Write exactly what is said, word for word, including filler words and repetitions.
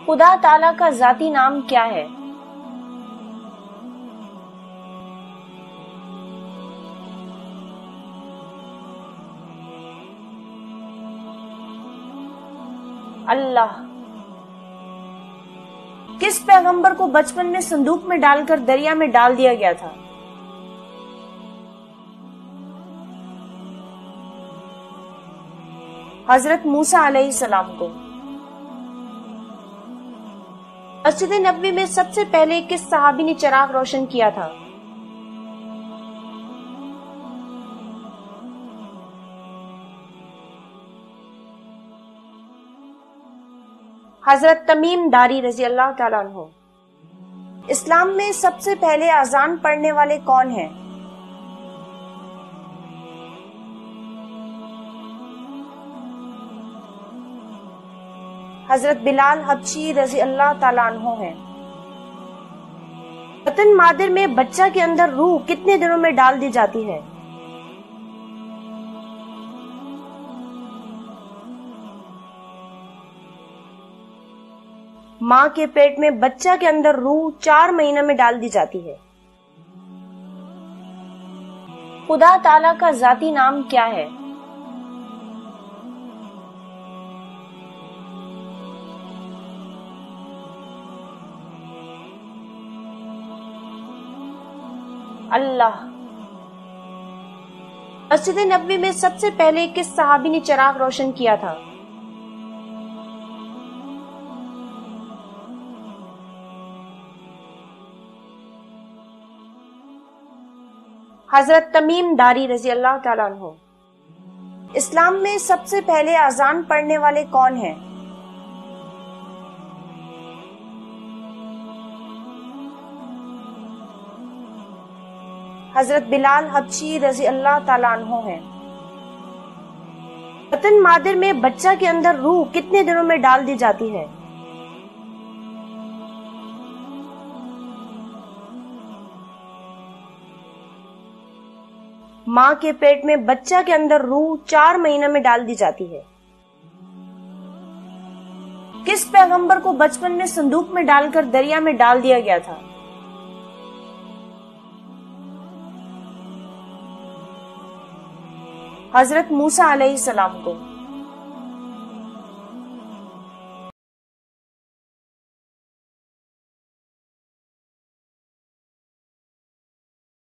خدا تعالیٰ کا ذاتی نام کیا ہے؟ اللہ۔ کس پیغمبر کو بچپن میں صندوق میں ڈال کر دریا میں ڈال دیا گیا تھا؟ حضرت موسیٰ علیہ السلام کو۔ مسجد نبوی میں سب سے پہلے کس صحابی نے چراغ روشن کیا تھا؟ حضرت تمیم داری رضی اللہ تعالیٰ عنہ۔ اسلام میں سب سے پہلے اذان پڑھنے والے کون ہیں؟ حضرت بلال حبشی رضی اللہ تعالیٰ عنہ ہیں۔ وطن مادر میں بچہ کے اندر روح کتنے دنوں میں ڈال دی جاتی ہے؟ ماں کے پیٹ میں بچہ کے اندر روح چار مہینے میں ڈال دی جاتی ہے۔ خدا تعالیٰ کا ذاتی نام کیا ہے؟ اللہ۔ مسجد نبوی میں سب سے پہلے کس صحابی نے چراغ روشن کیا تھا؟ حضرت تمیم داری رضی اللہ تعالیٰ عنہ۔ اسلام میں سب سے پہلے اذان پڑھنے والے کون ہیں؟ حضرت بلال حبشی رضی اللہ تعالیٰ عنہ ہیں۔ وطن مادر میں بچہ کے اندر روح کتنے دنوں میں ڈال دی جاتی ہے؟ ماں کے پیٹ میں بچہ کے اندر روح چار مہینے میں ڈال دی جاتی ہے۔ کس پیغمبر کو بچپن میں صندوق میں ڈال کر دریا میں ڈال دیا گیا تھا؟ حضرت موسیٰ علیہ السلام کو۔